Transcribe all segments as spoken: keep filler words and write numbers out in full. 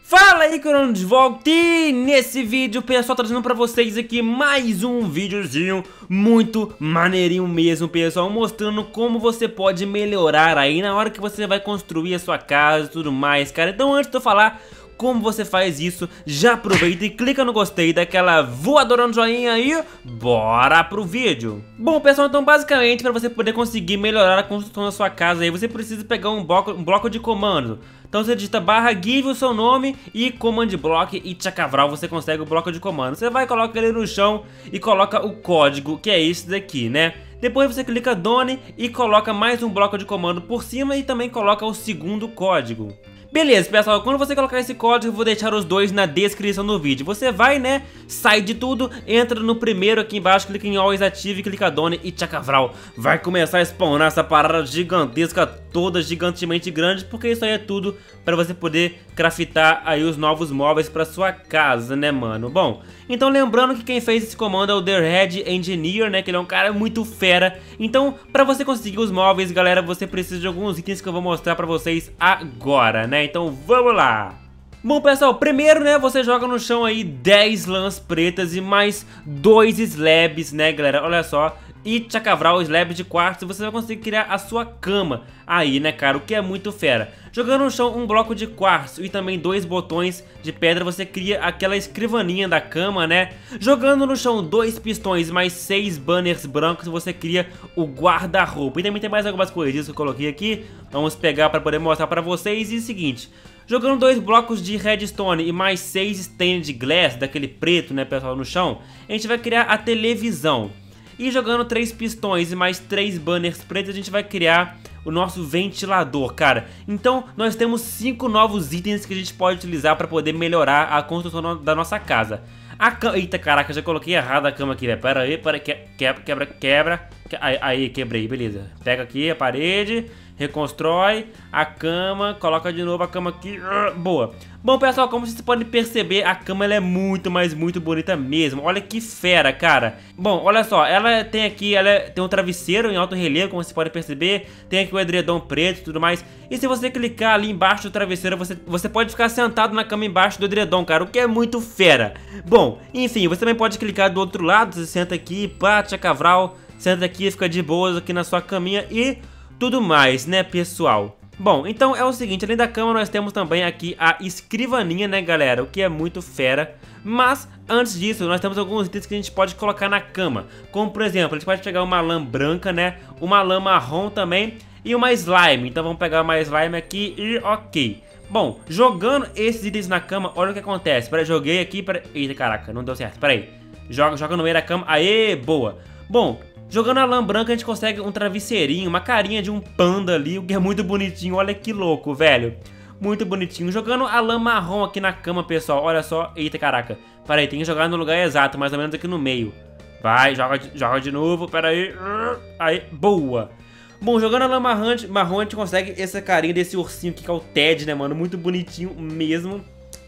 Fala aí, Crono de volta, e nesse vídeo, pessoal, trazendo pra vocês aqui mais um videozinho muito maneirinho mesmo, pessoal, mostrando como você pode melhorar aí na hora que você vai construir a sua casa e tudo mais, cara. Então, antes de eu falar como você faz isso, já aproveita e clica no gostei, daquela voadora no joinha aí, bora pro vídeo. Bom, pessoal, então basicamente para você poder conseguir melhorar a construção da sua casa aí, você precisa pegar um bloco, um bloco de comando. Então você digita barra give o seu nome e command block e tchacavral, você consegue o bloco de comando. Você vai, coloca ele no chão e coloca o código, que é esse daqui, né? Depois você clica done e coloca mais um bloco de comando por cima e também coloca o segundo código. Beleza, pessoal, quando você colocar esse código, eu vou deixar os dois na descrição do vídeo. Você vai, né, sai de tudo, entra no primeiro aqui embaixo, clica em Always Active, clica Done e tchacavral. Vai começar a spawnar essa parada gigantesca, toda gigantemente grande, porque isso aí é tudo para você poder craftar aí os novos móveis para sua casa, né, mano? Bom, então lembrando que quem fez esse comando é o The Red Engineer, né, que ele é um cara muito fera. Então, para você conseguir os móveis, galera, você precisa de alguns itens que eu vou mostrar para vocês agora, né? Então vamos lá! Bom, pessoal, primeiro, né, você joga no chão aí dez lãs pretas e mais dois slabs, né, galera? Olha só. E tchacavral, slab de quartzo, você vai conseguir criar a sua cama aí, né, cara? O que é muito fera. Jogando no chão um bloco de quartzo e também dois botões de pedra, você cria aquela escrivaninha da cama, né? Jogando no chão dois pistões mais seis banners brancos, você cria o guarda-roupa. E também tem mais algumas coisinhas que eu coloquei aqui. Vamos pegar para poder mostrar para vocês. E o seguinte, jogando dois blocos de redstone e mais seis stained glass, daquele preto, né, pessoal, no chão, a gente vai criar a televisão. E jogando três pistões e mais três banners pretos, a gente vai criar o nosso ventilador, cara. Então nós temos cinco novos itens que a gente pode utilizar para poder melhorar a construção da nossa casa. A cama... Eita, caraca, já coloquei errado a cama aqui, velho. Pera aí, pera aí, quebra, quebra, quebra. Aí, aí, quebrei, beleza. Pega aqui a parede, reconstrói a cama, coloca de novo a cama aqui. Boa. Bom, pessoal, como vocês podem perceber, a cama ela é muito, mas muito bonita mesmo. Olha que fera, cara. Bom, olha só, ela tem aqui, ela tem um travesseiro em alto relevo, como vocês podem perceber. Tem aqui o edredom preto e tudo mais. E se você clicar ali embaixo do travesseiro, você, você pode ficar sentado na cama embaixo do edredom, cara, o que é muito fera. Bom, enfim, você também pode clicar do outro lado, você senta aqui, pá, tchacavral, senta aqui, fica de boas aqui na sua caminha e tudo mais, né, pessoal? Bom, então é o seguinte, além da cama nós temos também aqui a escrivaninha, né, galera, o que é muito fera. Mas, antes disso, nós temos alguns itens que a gente pode colocar na cama. Como, por exemplo, a gente pode pegar uma lã branca, né, uma lã marrom também e uma slime. Então vamos pegar uma slime aqui e ok. Bom, jogando esses itens na cama, olha o que acontece. Peraí, joguei aqui, peraí. Eita, caraca, não deu certo, peraí. Joga, joga no meio da cama, aê, boa. Bom, jogando a lã branca a gente consegue um travesseirinho, uma carinha de um panda ali, o que é muito bonitinho, olha que louco, velho. Muito bonitinho. Jogando a lã marrom aqui na cama, pessoal, olha só. Eita, caraca. Pera aí, tem que jogar no lugar exato, mais ou menos aqui no meio. Vai, joga, joga de novo, pera aí. Aí, boa. Bom, jogando a lã marrom, marrom a gente consegue essa carinha desse ursinho aqui, que é o Ted, né, mano? Muito bonitinho mesmo.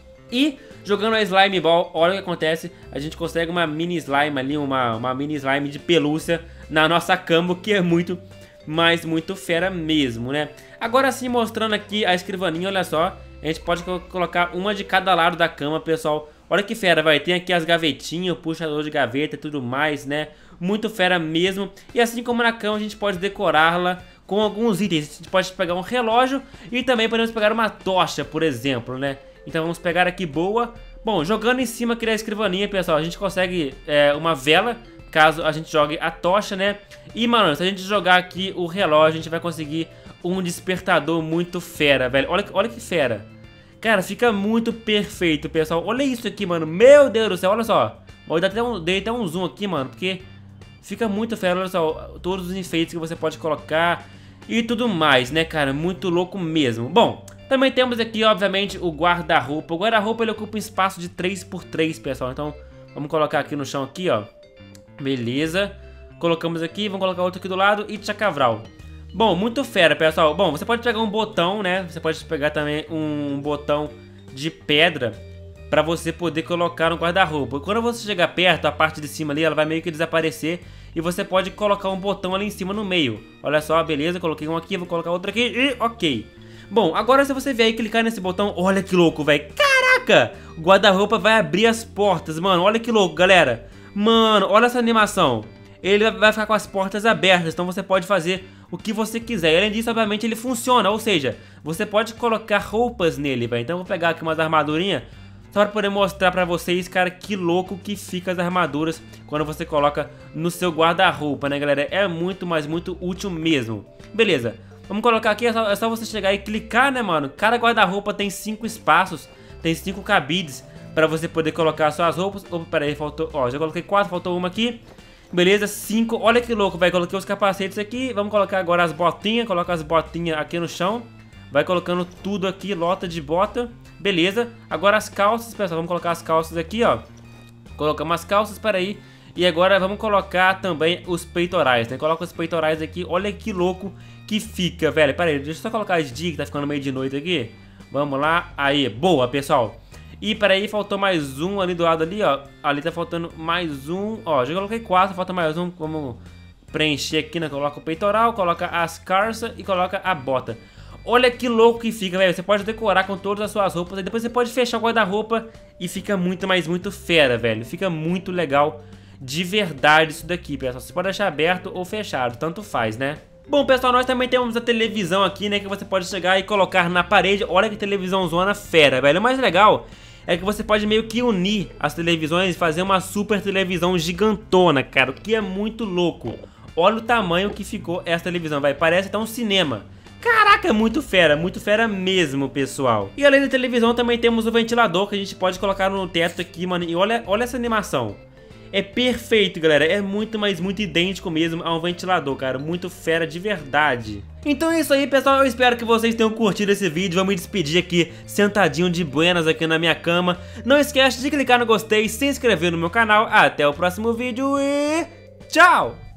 E jogando a Slime Ball, olha o que acontece, a gente consegue uma mini slime ali, uma, uma mini slime de pelúcia na nossa cama, que é muito, mas muito fera mesmo, né? Agora sim, mostrando aqui a escrivaninha, olha só, a gente pode colocar uma de cada lado da cama, pessoal. Olha que fera, vai, tem aqui as gavetinhas, o puxador de gaveta e tudo mais, né? Muito fera mesmo. E assim como na cama, a gente pode decorá-la com alguns itens. A gente pode pegar um relógio e também podemos pegar uma tocha, por exemplo, né? Então vamos pegar aqui, boa. Bom, jogando em cima aqui da escrivaninha, pessoal, a gente consegue é, uma vela, caso a gente jogue a tocha, né? E, mano, se a gente jogar aqui o relógio, a gente vai conseguir um despertador muito fera, velho. Olha, olha que fera. Cara, fica muito perfeito, pessoal. Olha isso aqui, mano. Meu Deus do céu, olha só. Vou dar até um, dei até um zoom aqui, mano, porque fica muito fera, olha só. Todos os enfeites que você pode colocar e tudo mais, né, cara? Muito louco mesmo. Bom, também temos aqui, obviamente, o guarda-roupa. O guarda-roupa ele ocupa um espaço de três por três, pessoal. Então, vamos colocar aqui no chão aqui, ó. Beleza. Colocamos aqui, vamos colocar outro aqui do lado e tchacavral. Bom, muito fera, pessoal. Bom, você pode pegar um botão, né? Você pode pegar também um botão de pedra pra você poder colocar no guarda-roupa. Quando você chegar perto, a parte de cima ali, ela vai meio que desaparecer. E você pode colocar um botão ali em cima no meio. Olha só, beleza. Coloquei um aqui, vou colocar outro aqui e ok. Bom, agora se você vier e clicar nesse botão, olha que louco, velho. Caraca! Caraca! O guarda-roupa vai abrir as portas, mano. Olha que louco, galera. Mano, olha essa animação. Ele vai ficar com as portas abertas, então você pode fazer o que você quiser. E além disso, obviamente, ele funciona, ou seja, você pode colocar roupas nele, velho. Então eu vou pegar aqui umas armadurinhas, só para poder mostrar pra vocês, cara, que louco que fica as armaduras quando você coloca no seu guarda-roupa, né, galera? É muito, mas muito útil mesmo. Beleza, vamos colocar aqui, é só, é só você chegar e clicar, né, mano? Cada guarda-roupa tem cinco espaços, tem cinco cabides pra você poder colocar suas roupas. Opa, pera aí, faltou, ó, já coloquei quatro, faltou uma aqui. Beleza, cinco, olha que louco, vai, coloquei os capacetes aqui, vamos colocar agora as botinhas, coloca as botinhas aqui no chão, vai colocando tudo aqui, lota de bota, beleza, agora as calças, pessoal, vamos colocar as calças aqui, ó, colocamos as calças, peraí, e agora vamos colocar também os peitorais, né, coloca os peitorais aqui, olha que louco que fica, velho, peraí, deixa eu só colocar as dicas, que tá ficando meio de noite aqui, vamos lá, aí, boa, pessoal. E peraí, faltou mais um ali do lado ali, ó. Ali tá faltando mais um. Ó, já coloquei quatro, falta mais um. Vamos preencher aqui, né? Coloca o peitoral, coloca as calças e coloca a bota. Olha que louco que fica, velho. Você pode decorar com todas as suas roupas. E depois você pode fechar o guarda-roupa e fica muito, mas muito fera, velho. Fica muito legal de verdade isso daqui, pessoal. Você pode deixar aberto ou fechado, tanto faz, né? Bom, pessoal, nós também temos a televisão aqui, né? Que você pode chegar e colocar na parede. Olha que televisão zona fera, velho. O mais legal é que você pode meio que unir as televisões e fazer uma super televisão gigantona, cara, o que é muito louco. Olha o tamanho que ficou essa televisão, vai, parece até um cinema. Caraca, é muito fera, muito fera mesmo, pessoal. E além da televisão também temos o ventilador que a gente pode colocar no teto aqui, mano, e olha, olha essa animação. É perfeito, galera, é muito, mas muito idêntico mesmo a um ventilador, cara, muito fera de verdade. Então é isso aí, pessoal, eu espero que vocês tenham curtido esse vídeo, vou me despedir aqui, sentadinho de buenas aqui na minha cama. Não esquece de clicar no gostei, se inscrever no meu canal, até o próximo vídeo e tchau!